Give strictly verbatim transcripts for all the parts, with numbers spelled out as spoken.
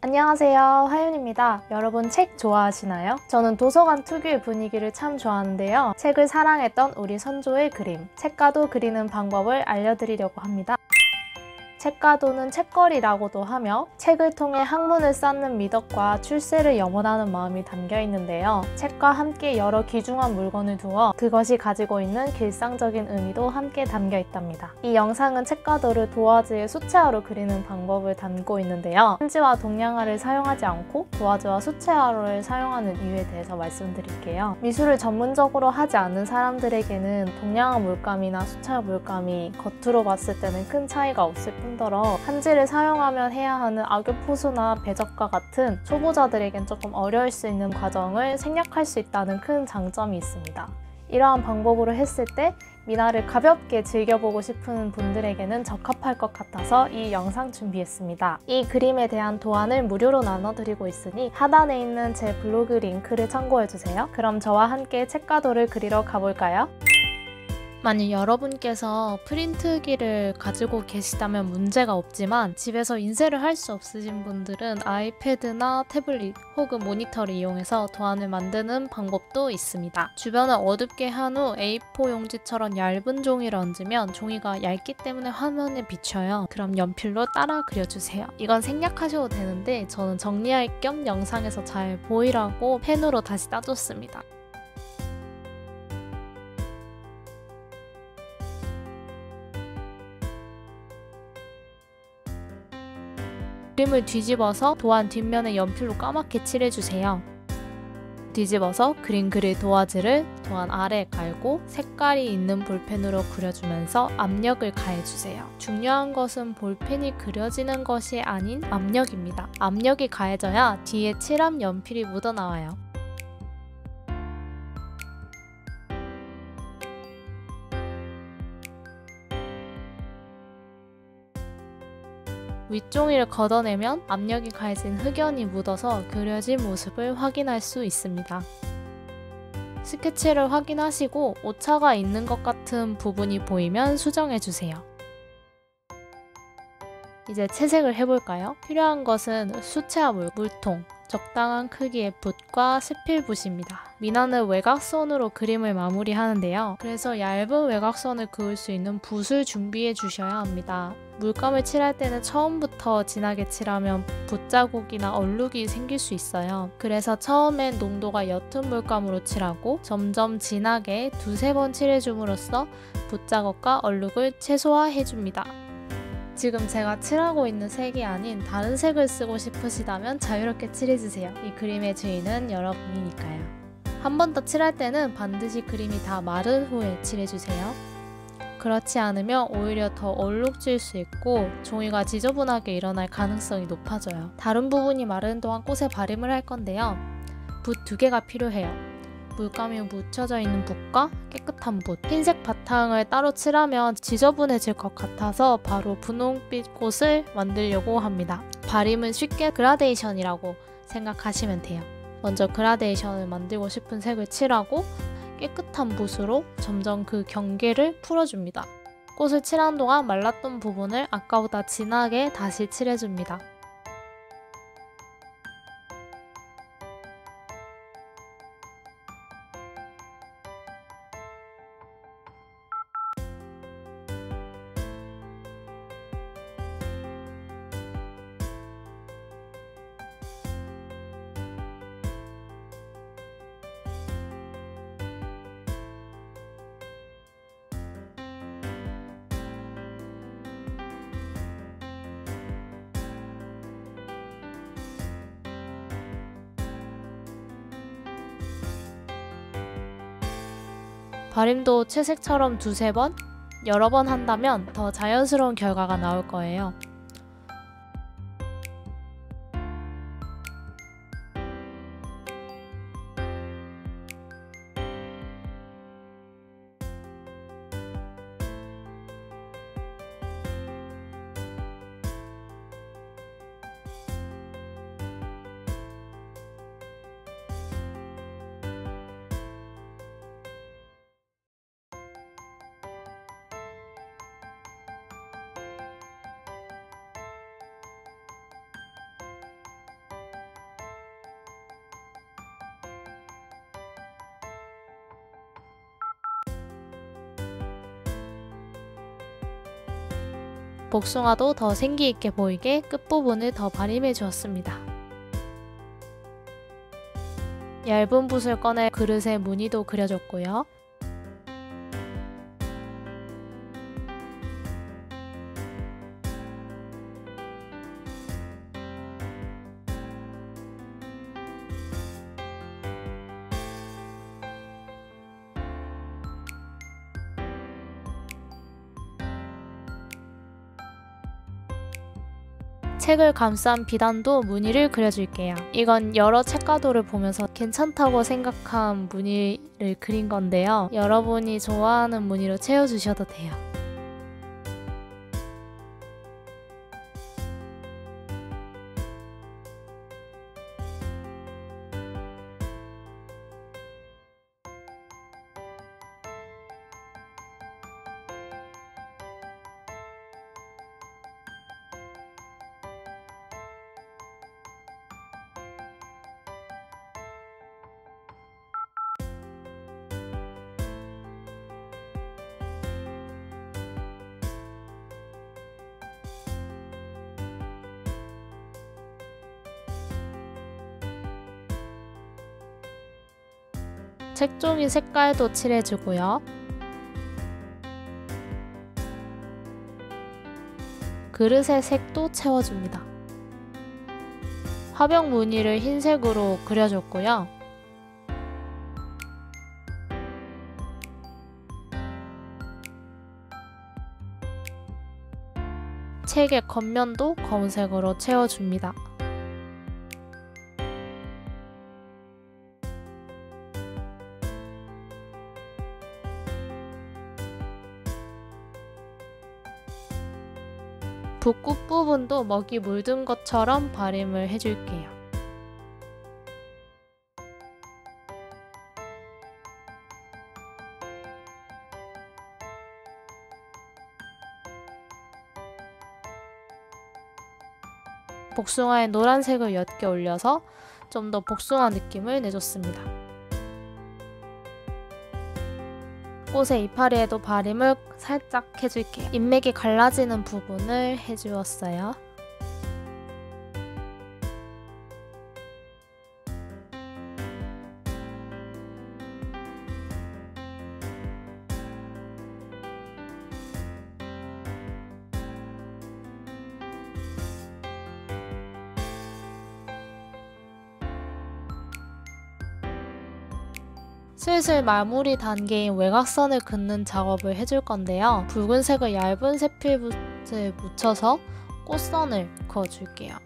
안녕하세요, 하윤입니다. 여러분 책 좋아하시나요? 저는 도서관 특유의 분위기를 참 좋아하는데요. 책을 사랑했던 우리 선조의 그림, 책가도 그리는 방법을 알려드리려고 합니다. 책가도는 책거리라고도 하며 책을 통해 학문을 쌓는 미덕과 출세를 염원하는 마음이 담겨 있는데요. 책과 함께 여러 귀중한 물건을 두어 그것이 가지고 있는 길상적인 의미도 함께 담겨 있답니다. 이 영상은 책가도를 도화지에 수채화로 그리는 방법을 담고 있는데요. 편지와 동양화를 사용하지 않고 도화지와 수채화를 사용하는 이유에 대해서 말씀드릴게요. 미술을 전문적으로 하지 않는 사람들에게는 동양화 물감이나 수채화 물감이 겉으로 봤을 때는 큰 차이가 없을 뿐 더러 한지를 사용하면 해야 하는 악교포수나 배적과 같은 초보자들에겐 조금 어려울 수 있는 과정을 생략할 수 있다는 큰 장점이 있습니다. 이러한 방법으로 했을 때 미나를 가볍게 즐겨보고 싶은 분들에게는 적합할 것 같아서 이 영상 준비했습니다. 이 그림에 대한 도안을 무료로 나눠드리고 있으니 하단에 있는 제 블로그 링크를 참고해주세요. 그럼 저와 함께 책가도를 그리러 가볼까요? 만약 여러분께서 프린트기를 가지고 계시다면 문제가 없지만 집에서 인쇄를 할 수 없으신 분들은 아이패드나 태블릿 혹은 모니터를 이용해서 도안을 만드는 방법도 있습니다. 주변을 어둡게 한 후 에이포 용지처럼 얇은 종이를 얹으면 종이가 얇기 때문에 화면에 비쳐요. 그럼 연필로 따라 그려주세요. 이건 생략하셔도 되는데 저는 정리할 겸 영상에서 잘 보이라고 펜으로 다시 따줬습니다. 그림을 뒤집어서 도안 뒷면에 연필로 까맣게 칠해주세요. 뒤집어서 그린 그릴 도화지를 도안 아래에 깔고 색깔이 있는 볼펜으로 그려주면서 압력을 가해주세요. 중요한 것은 볼펜이 그려지는 것이 아닌 압력입니다. 압력이 가해져야 뒤에 칠한 연필이 묻어나와요. 윗종이를 걷어내면 압력이 가해진 흑연이 묻어서 그려진 모습을 확인할 수 있습니다. 스케치를 확인하시고 오차가 있는 것 같은 부분이 보이면 수정해주세요. 이제 채색을 해볼까요? 필요한 것은 수채화 물, 물통, 적당한 크기의 붓과 스필붓입니다. 미나는 외곽선으로 그림을 마무리하는데요. 그래서 얇은 외곽선을 그을 수 있는 붓을 준비해 주셔야 합니다. 물감을 칠할 때는 처음부터 진하게 칠하면 붓자국이나 얼룩이 생길 수 있어요. 그래서 처음엔 농도가 옅은 물감으로 칠하고 점점 진하게 두세 번 칠해줌으로써 붓자국과 얼룩을 최소화해줍니다. 지금 제가 칠하고 있는 색이 아닌 다른 색을 쓰고 싶으시다면 자유롭게 칠해주세요. 이 그림의 주인은 여러분이니까요. 한 번 더 칠할 때는 반드시 그림이 다 마른 후에 칠해주세요. 그렇지 않으면 오히려 더 얼룩질 수 있고 종이가 지저분하게 일어날 가능성이 높아져요. 다른 부분이 마르는 동안 꽃에 발림을 할 건데요. 붓 두 개가 필요해요. 물감이 묻혀져 있는 붓과 깨끗한 붓. 흰색 바탕을 따로 칠하면 지저분해질 것 같아서 바로 분홍빛 꽃을 만들려고 합니다. 발림은 쉽게 그라데이션이라고 생각하시면 돼요. 먼저 그라데이션을 만들고 싶은 색을 칠하고 깨끗한 붓으로 점점 그 경계를 풀어줍니다. 꽃을 칠한 동안 말랐던 부분을 아까보다 진하게 다시 칠해줍니다. 발림도 채색처럼 두세 번, 여러 번 한다면 더 자연스러운 결과가 나올 거예요. 복숭아도 더 생기 있게 보이게 끝부분을 더 발림해 주었습니다. 얇은 붓을 꺼내 그릇에 무늬도 그려줬고요. 책을 감싼 비단도 무늬를 그려줄게요. 이건 여러 책가도를 보면서 괜찮다고 생각한 무늬를 그린 건데요. 여러분이 좋아하는 무늬로 채워주셔도 돼요. 책종이 색깔도 칠해주고요. 그릇의 색도 채워줍니다. 화병 무늬를 흰색으로 그려줬고요. 책의 겉면도 검은색으로 채워줍니다. 붓끝 부분도 먹이 물든 것처럼 발림을 해줄게요. 복숭아에 노란색을 옅게 올려서 좀 더 복숭아 느낌을 내줬습니다. 꽃의 이파리에도 발림을 살짝 해줄게요. 인맥이 갈라지는 부분을 해주었어요. 슬슬 마무리 단계인 외곽선을 긋는 작업을 해줄 건데요. 붉은색을 얇은 세필붓을 묻혀서 꽃선을 그어줄게요.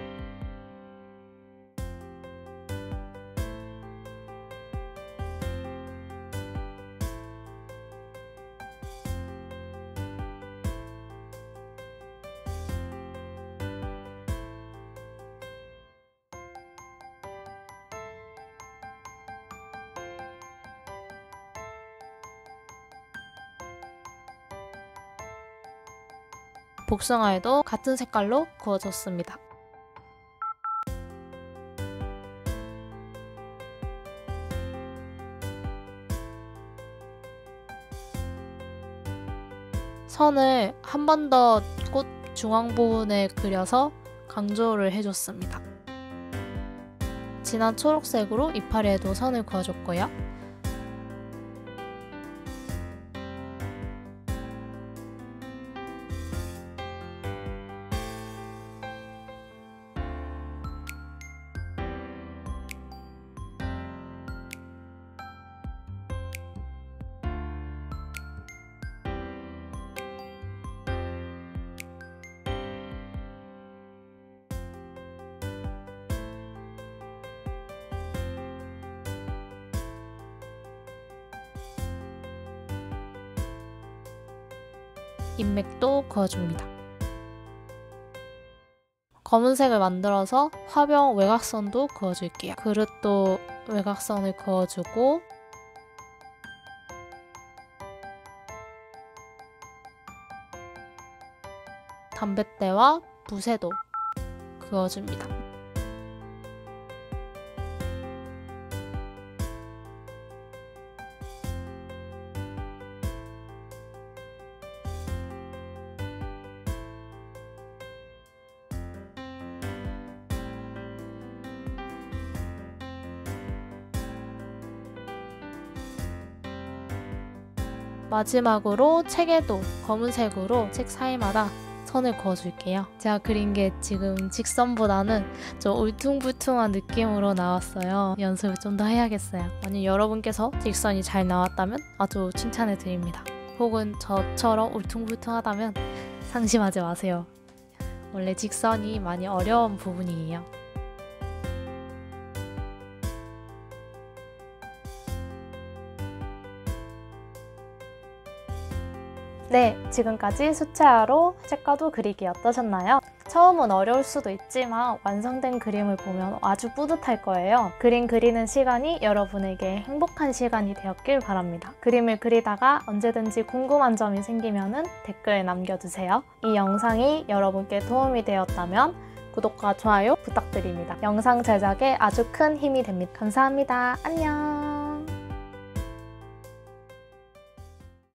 복숭아에도 같은 색깔로 그어줬습니다. 선을 한 번 더 꽃 중앙 부분에 그려서 강조를 해줬습니다. 진한 초록색으로 이파리에도 선을 그어줬고요. 인맥도 그어줍니다. 검은색을 만들어서 화병 외곽선도 그어줄게요. 그릇도 외곽선을 그어주고 담뱃대와 붓에도 그어줍니다. 마지막으로 책에도 검은색으로 책 사이마다 선을 그어줄게요. 제가 그린 게 지금 직선보다는 좀 울퉁불퉁한 느낌으로 나왔어요. 연습을 좀 더 해야겠어요. 만약 여러분께서 직선이 잘 나왔다면 아주 칭찬해 드립니다. 혹은 저처럼 울퉁불퉁하다면 상심하지 마세요. 원래 직선이 많이 어려운 부분이에요. 네, 지금까지 수채화로 책가도 그리기 어떠셨나요? 처음은 어려울 수도 있지만 완성된 그림을 보면 아주 뿌듯할 거예요. 그림 그리는 시간이 여러분에게 행복한 시간이 되었길 바랍니다. 그림을 그리다가 언제든지 궁금한 점이 생기면 댓글 남겨주세요. 이 영상이 여러분께 도움이 되었다면 구독과 좋아요 부탁드립니다. 영상 제작에 아주 큰 힘이 됩니다. 감사합니다. 안녕!